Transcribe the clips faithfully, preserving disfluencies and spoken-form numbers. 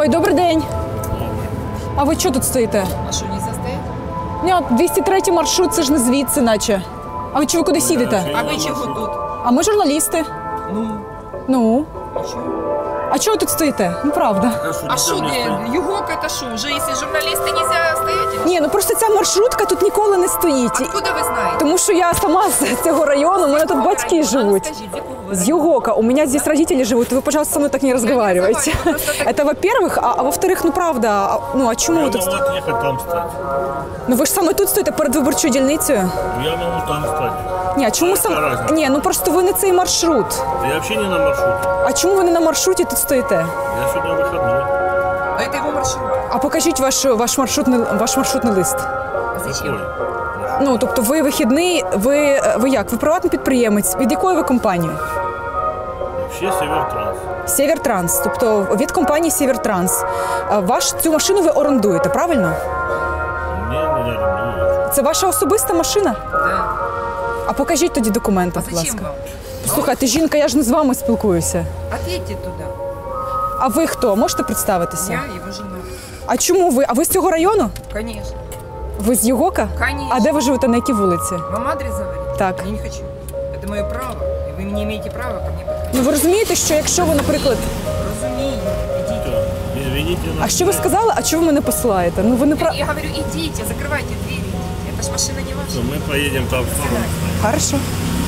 Ой, добрий день. А ви що тут стоїте? А що, не стоять? Ні, от двісті третій маршрут, це ж не звідси, наче. А ви чого кудись їдете? А ви чого тут? А ми журналісти. Ну, Ну? а що? А чого ви тут стоїте? Ну, правда. А що, Югок, это що? Вже якщо журналісти нельзя стоять? Ні, ну просто ця маршрутка тут ніколи не стоїть. Откуда ви знаєте? Тому що я сама з цього району, у мене тут батьки живуть. Скажіть, з якого ви С району? Югока. У меня здесь родители живут. Вы, пожалуйста, со мной так не разговаривайте. Это во-первых. А, а во-вторых, ну правда, а, ну а чому ви тут? Я могу отъехать там стать. Ну ви ж саме тут стоїте перед виборчою дільницею? Я могу там стать. Ні, а чому Яка сам... разниця? Ні, ну просто ви не цей маршрут. Я вообще не на маршруте. А чому ви не на маршруті тут стоїте? Я сегодня выходной. А це його маршрут. А покажіть ваш, ваш, маршрутний, ваш маршрутний лист. А зачем? Какой? Ну, тобто ви вихідний, ви, ви як? Ви приватний підприємець? Від якої ви компанії? Вообще Севертранс. Севертранс, тобто від компанії Севертранс. А Ваш, цю машину ви орендуєте, правильно? Не, не, не. Це ваша особиста машина? Да. А покажіть тоді документи, А будь зачем ласка. вам? Слухайте, жінка, я ж не з вами спілкуюся. Отъедьте туди. А ви хто? Можете представитися? Я його жена. А чому ви? А ви з цього району? Конечно. Ви з Югока? Конечно. А де ви живете, на якій вулиці? Вам адрес говорить? Так. Я не хочу. Это мое право. И вы не имеете права ко мне подходить. Ну ви розумієте, що якщо ви, наприклад. Разумею. Идите. Всё. Извините, А що ви сказали? А чого ви мене посилаєте? Ну ви не прав... Я говорю, идите, закрывайте двери. Это ж машина не ваша. Мы поедем там в сторону. Хорошо.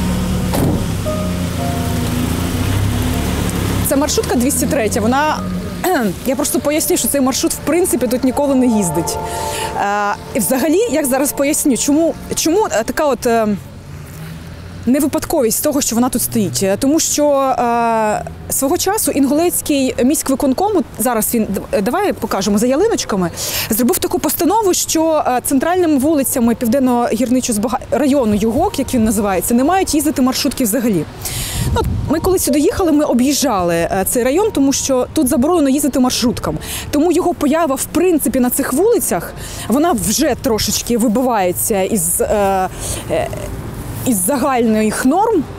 Це маршрутка двісті три, вона... Я просто поясню, що цей маршрут, в принципі, тут ніколи не їздить. Е, і взагалі, як зараз поясню, чому, чому така от е, невипадковість того, що вона тут стоїть. Тому що е, свого часу Інгулецький міськвиконком, зараз він, давай покажемо, за ялиночками, зробив таку постанову, що е, центральними вулицями Південно-Гірничого району Югок, як він називається, не мають їздити маршрутки взагалі. Ну, ми коли сюди їхали, ми об'їжджали е, цей район, тому що тут заборонено їздити маршруткам. Тому його поява, в принципі, на цих вулицях, вона вже трошечки вибивається із, е, е, із загальних норм.